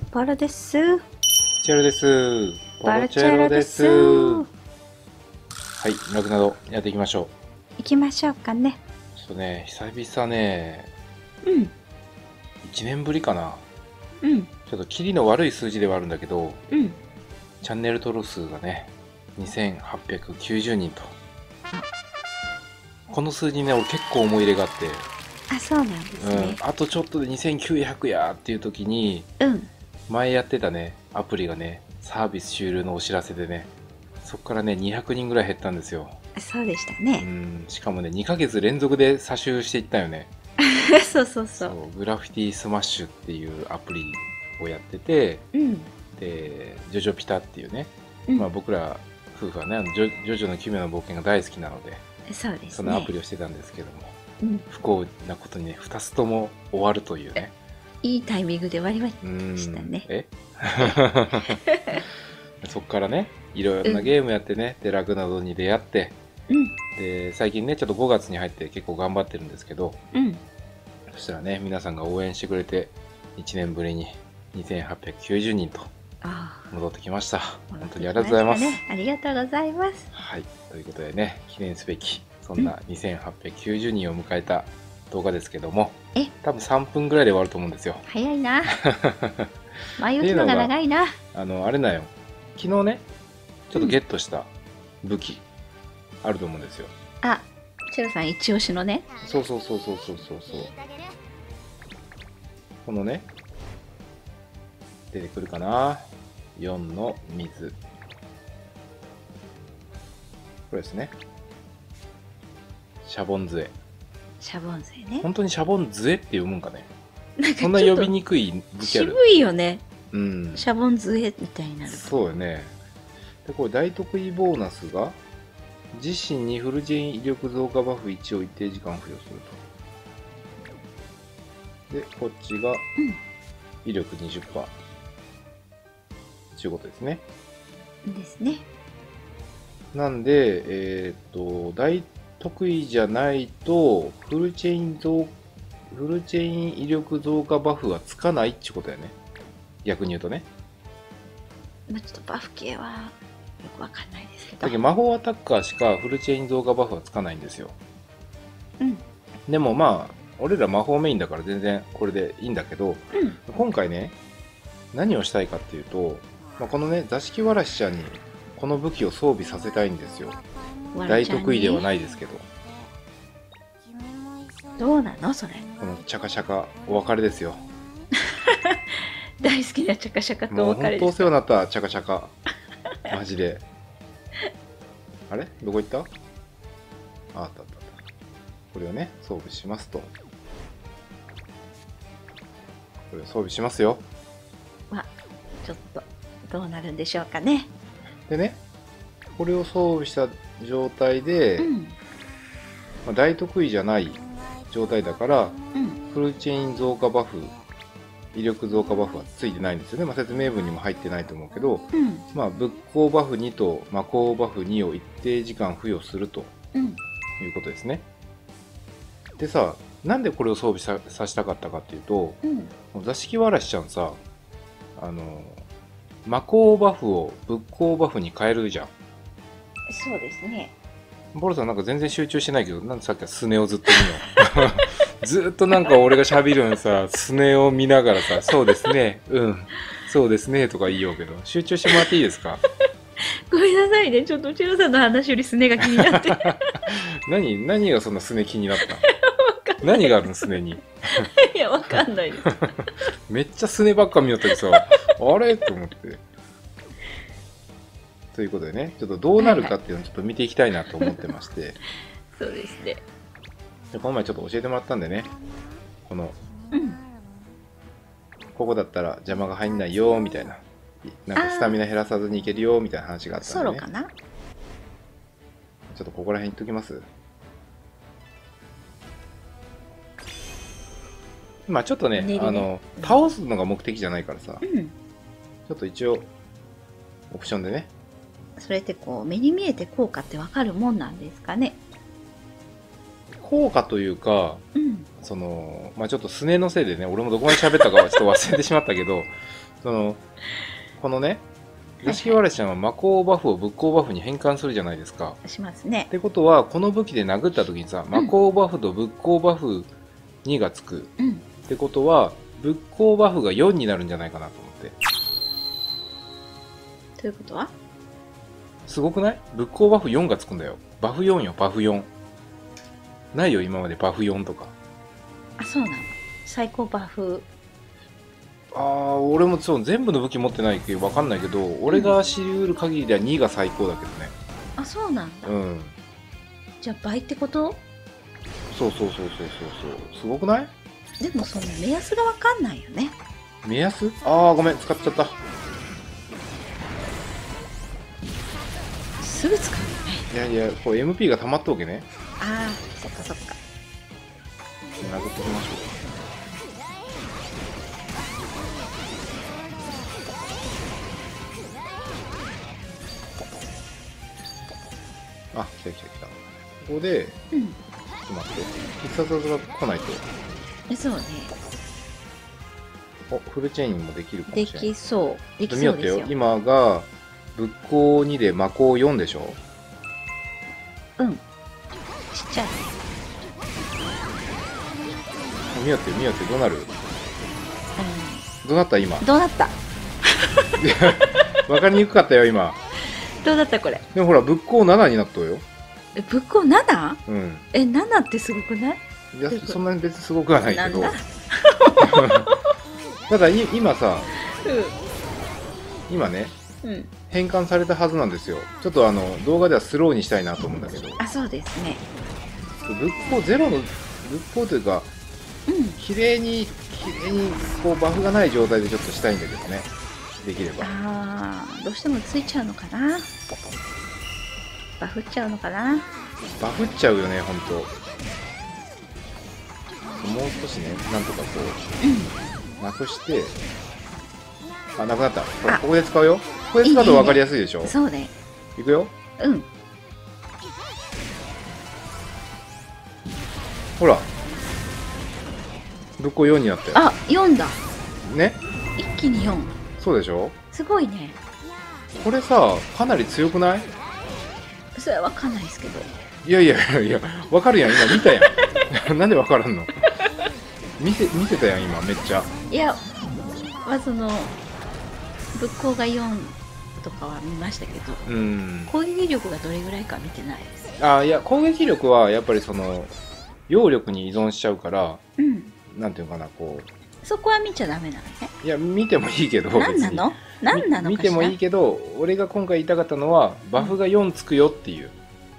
ポロです。 チェロです。ポロチェロです。 行はい、ラグナドやっていきましょきましょうかね。 う。ちょっとね、久々ね、 うん。 1年ぶりかな。 うん。 ちょっとキリの悪い数字ではあるんだけど、 うん。 チャンネル登録数がね、2890人と。この数字にね、俺結構思い入れがあって、 あ、そうなんですね。 あとちょっとで2900やっていう時に、 うん。 前やってたね、アプリがね、サービス終了のお知らせでね、そこからね、200人ぐらい減ったんですよ。 そうでしたね。 しかもね、2ヶ月連続で詐集していったよね。 そうそうそそう。グラフィティスマッシュっていうアプリをやってて、 うん。 で、ジョジョピタっていうね、 うんまあ僕ら夫婦はね、ジョジョの奇妙な冒険が大好きなので、 そうですね。 そのアプリをしてたんですけども、 うん。 不幸なことにね、2つとも終わるというね。 いいタイミングで終わりましたね。 そっからね、いろいろなゲームやってね、で、ラグなどに出会って、 うん。 で、最近ね、ちょっと5月に入って結構頑張ってるんですけど、 うん。 そしたらね、皆さんが応援してくれて、1年ぶりに2890人とああ。 戻ってきました。 戻ってきましたね本当にありがとうございます。 ありがとうございます。 はい。ということでね、記念すべき、そんな2890人を迎えた動画ですけども、多分3分ぐらいで終わると思うんですよ。 早いな。前打つのが長いな。 あれだよ。昨日ね、ちょっとゲットした武器、あると思うんですよ。 あ、チェロさん一押しのね。 そう。このね、出てくるかな。4の水。これですね。シャボン杖。 シャボン杖ね。 本当にシャボン杖って読むんかね。 なんかそんな呼びにくい武器ある。 渋いよね。 うん。 シャボン杖みたいになる。 そうよね。で、これ大得意ボーナスが、自身にフルチェーン威力増加バフ1を一定時間付与すると。で、こっちが、威力 20%。ということですね。 ですね。 なんで、大得意じゃないと、フルチェーン威力増加バフはつかないってことだよね。逆に言うとね。 まあ、ちょっとバフ系はよくわかんないですけど。 だけど魔法アタッカーしかフルチェーン増加バフはつかないんですよ。 うん。 でもまあ、俺ら魔法メインだから全然これでいいんだけど、今回ね、何をしたいかっていうと、まあ、このね、座敷わらしちゃんにこの武器を装備させたいんですよ。大得意ではないですけど。 どうなのそれ。 このチャカチャカ、お別れですよ。 大好きなチャカチャカとお別れです。 もう本当お世話になったチャカチャカ。マジで。あれどこ行った？あったあった。これをね、装備しますと。これを装備しますよ。 まあ、ちょっとどうなるんでしょうかね。 でね、これを装備した状態で、まあ、大得意じゃない状態だから、フルチェーン増加バフ、威力増加バフはついてないんですよね。まあ、説明文にも入ってないと思うけど、まあ、仏光バフ2と魔法バフ2を一定時間付与するということですね。でさ、なんでこれを装備させたかったかっていうと、座敷わらしちゃんさ、魔法バフを仏光バフに変えるじゃん。 そうですね。 ボロさんなんか全然集中してないけど、なんでさっきはスネをずっと見よう。ずっとなんか俺が喋るのにさ、スネを見ながらさ、そうですね、そうですねとか言いようけど、集中してもらっていいですか？ ごめんなさいね、ちょっとチェロさんの話よりスネが気になって。 何がそんなスネ気になったの？何があるのスネに。 いや、わかんないです。 めっちゃスネばっか見よったけどさ、あれと思って。ということでね、ちょっとどうなるかっていうのをちょっと見ていきたいなと思ってまして。 そうですね。 でこの前ちょっと教えてもらったんでね、この、ここだったら邪魔が入んないよみたいな、なんかスタミナ減らさずにいけるよみたいな話があったんで、ね、 ソロかな？ ちょっとここら辺いっときます。まあちょっとね、倒すのが目的じゃないからさ、ちょっと一応オプションでね。 それってこう目に見えて効果ってわかるもんなんですかね？ 効果というか、まあちょっとスネのせいでね、俺もどこまで喋ったかはちょっと忘れてしまったけど、 このね、座敷わらしちゃんは魔法バフを仏光バフに変換するじゃないですか。 しますね。 ってことは、この武器で殴った時にさ、魔法バフと仏光バフ2がつく。ってことは、仏光バフが4になるんじゃないかなと思って。 ということはすごくない？仏光バフ4がつくんだよ。バフ4よ、バフ4。ないよ、今までバフ4とか。 あ、そうなの。最高バフ。 俺もそう、全部の武器持ってないけど分かんないけど、俺が知り得る限りでは2が最高だけどね。 あ、そうなんだ。じゃあ倍ってこと？ そう。すごくない？ でもその目安が分かんないよね。 目安？ごめん、使っちゃった。 すぐ使うよね。 いや、こう MP が溜まったわけね。 そっか。 殴っておきましょう。来た。ここで、ちょっと待って。必殺技が来ないと。 そうね。 フルチェインもできるかもしれない。 できそう。でき見よってよ。 そうですよ。 今が、仏光2で魔法4でしょ？ ちっちゃい。 見よって、どうなる？どうなった今。 どうなった？ わかりにくかったよ、今。 どうだったこれ。 でもほら、仏光7になったよ。 仏光 7？ 7ってすごくない？ いや、そんなに別にすごくはないけど。ただ、今さ、今ね、変換されたはずなんですよ。ちょっと動画ではスローにしたいなと思うんだけど。 そうですね。 仏光ゼロの、仏光というか、綺麗にこうバフがない状態でちょっとしたいんだけどね。できれば。 どうしてもついちゃうのかな。バフっちゃうのかな。 バフっちゃうよね、ほんと。もう少しね、なんとかこう、なくして、なくなった。ほら、ここで使うよ。ここで使うと分かりやすいでしょ。 そうね。 いくよ。ほら。仏光4になったよ。 4だ。 ね。 一気に4。 そうでしょ。 すごいね。 これさ、かなり強くない？ それはわかんないですけど。 いや、わかるやん、今見たやん。なんでわからんの？見せたやん、今、めっちゃ。 いや、その、仏光が4とかは見ましたけど、攻撃力がどれぐらいか見てないです。 いや、攻撃力はやっぱりその、揚力に依存しちゃうから、なんていうかな、こう。 そこは見ちゃダメなのね。 いや、見てもいいけど、 何なの見てもいいけど、俺が今回言いたかったのは、バフが4つくよっていう。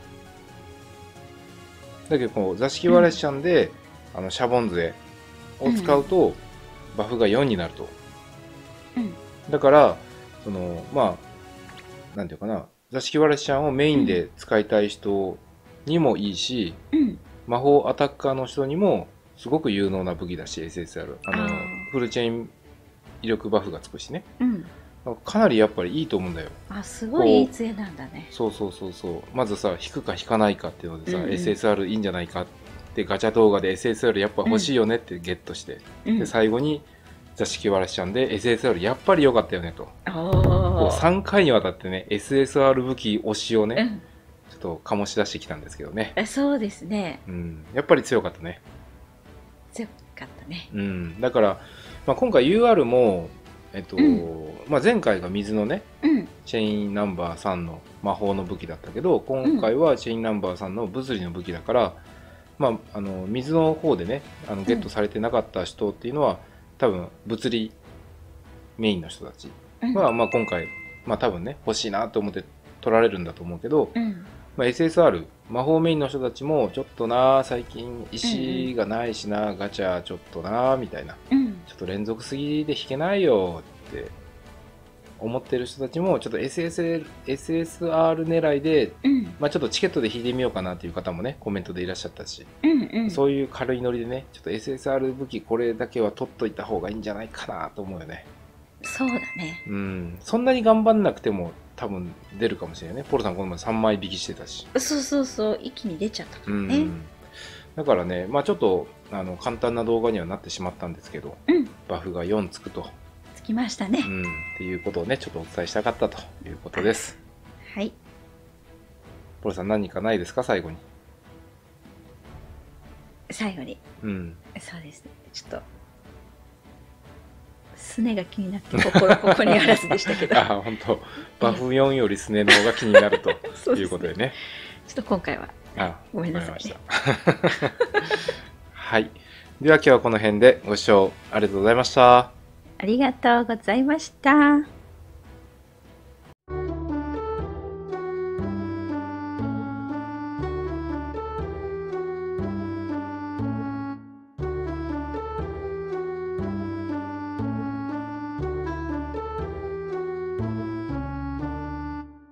だけど、こう、座敷わらしちゃんで、シャボン杖を使うと、バフが4になると。だから、その、なんていうかな、座敷わらしちゃんをメインで使いたい人にもいいし、魔法アタッカーの人にも、すごく有能な武器だし、SSR。フルチェイン威力バフがつくしね。かなりやっぱりいいと思うんだよ。 すごいいい杖なんだね。 そう。まずさ、引くか引かないかっていうのでさ、SSR いいんじゃないかってガチャ動画で SSR やっぱ欲しいよねってゲットして。で、最後に座敷わらしちゃんで SSR やっぱり良かったよねと。こう3回にわたってね、SSR 武器推しをね、ちょっと醸し出してきたんですけどね。 そうですね。 やっぱり強かったね。 強かったね。 だから、今回 UR も、前回が水のね、チェインナンバー3の魔法の武器だったけど、今回はチェインナンバー3の物理の武器だから、水の方でね、ゲットされてなかった人っていうのは、多分物理メインの人たちは、今回、多分ね、欲しいなと思って取られるんだと思うけど、SSR、魔法メインの人たちも、ちょっとな、最近石がないしな、ガチャちょっとな、みたいな、ちょっと連続すぎで引けないよって思ってる人たちも、ちょっと SSR 狙いで、ちょっとチケットで引いてみようかなっていう方もね、コメントでいらっしゃったし、そういう軽いノリでね、ちょっと SSR 武器これだけは取っといた方がいいんじゃないかなと思うよね。 そうだね。 そんなに頑張んなくても、多分出るかもしれないね。ポルさんこの前3枚引きしてたし。 そう、一気に出ちゃったからね。 だからね、ちょっと簡単な動画にはなってしまったんですけど、バフが4つくと。 つききましたね。 っていうことをね、ちょっとお伝えしたかったということです。 はい。 ポロさん何かないですか、最後に。 最後に。そうですね。ちょっと。すねが気になってここにあらずでしたけど。 あ、本当。バフ4よりすねの方が気になるということでね。 ちょっと今回はごめんなさいね。 はい。では今日はこの辺でご視聴ありがとうございました。 ありがとうございました。